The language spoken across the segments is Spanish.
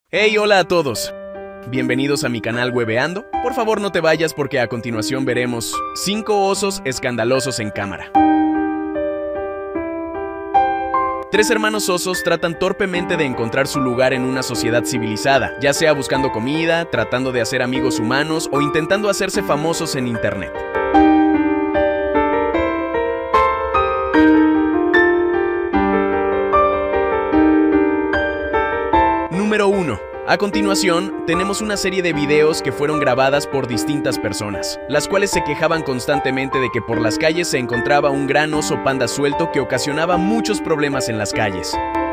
Hey, hola a todos. Bienvenidos a mi canal Hueveando. Por favor no te vayas porque a continuación veremos 5 osos escandalosos en cámara. 3 hermanos osos tratan torpemente de encontrar su lugar en una sociedad civilizada, ya sea buscando comida, tratando de hacer amigos humanos o intentando hacerse famosos en internet. Número 1. A continuación, tenemos una serie de videos que fueron grabadas por distintas personas, las cuales se quejaban constantemente de que por las calles se encontraba un gran oso panda suelto que ocasionaba muchos problemas en las calles.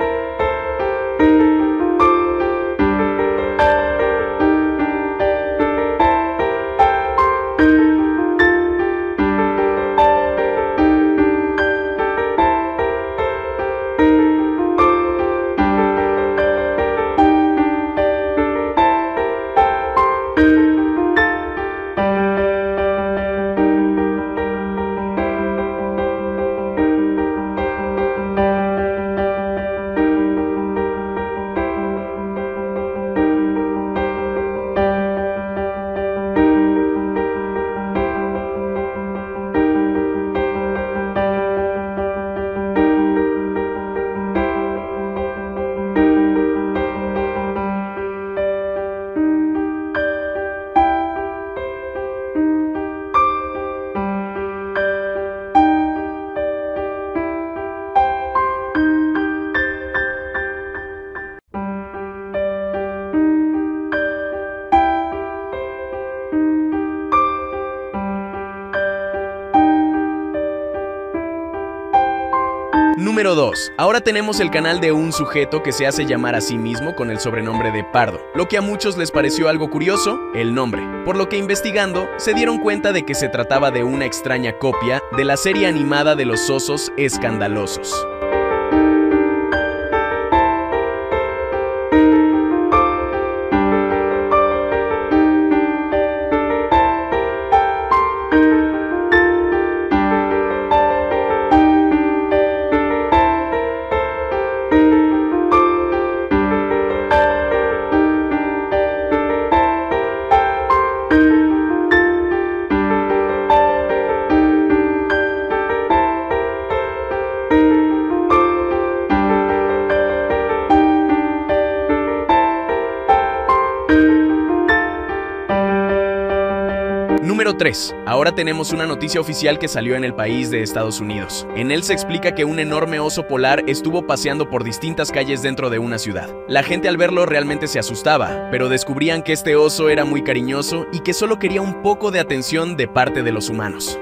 Número 2. Ahora tenemos el canal de un sujeto que se hace llamar a sí mismo con el sobrenombre de Pardo. Lo que a muchos les pareció algo curioso, el nombre. Por lo que investigando, se dieron cuenta de que se trataba de una extraña copia de la serie animada de los osos escandalosos. Número 3. Ahora tenemos una noticia oficial que salió en el país de Estados Unidos. En él se explica que un enorme oso polar estuvo paseando por distintas calles dentro de una ciudad. La gente al verlo realmente se asustaba, pero descubrían que este oso era muy cariñoso y que solo quería un poco de atención de parte de los humanos.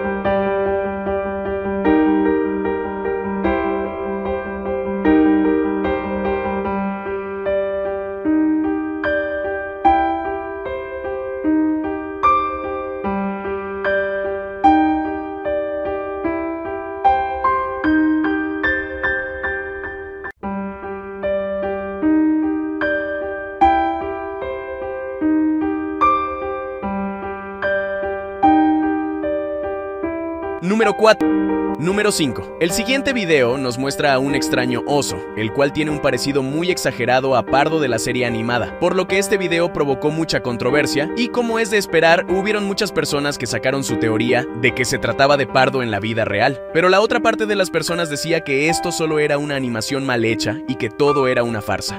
Número 4. Número 5. El siguiente video nos muestra a un extraño oso, el cual tiene un parecido muy exagerado a Pardo de la serie animada, por lo que este video provocó mucha controversia y, como es de esperar, hubieron muchas personas que sacaron su teoría de que se trataba de Pardo en la vida real, pero la otra parte de las personas decía que esto solo era una animación mal hecha y que todo era una farsa.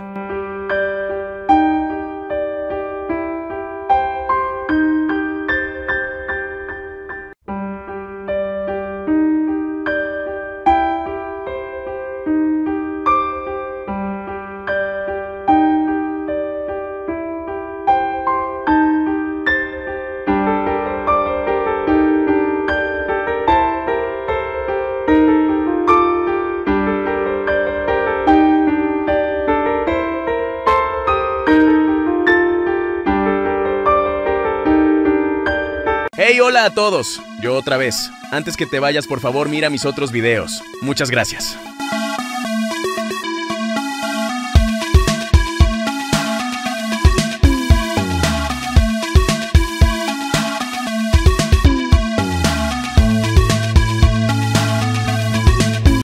Hey, hola a todos. Yo otra vez. Antes que te vayas, por favor, mira mis otros videos. Muchas gracias.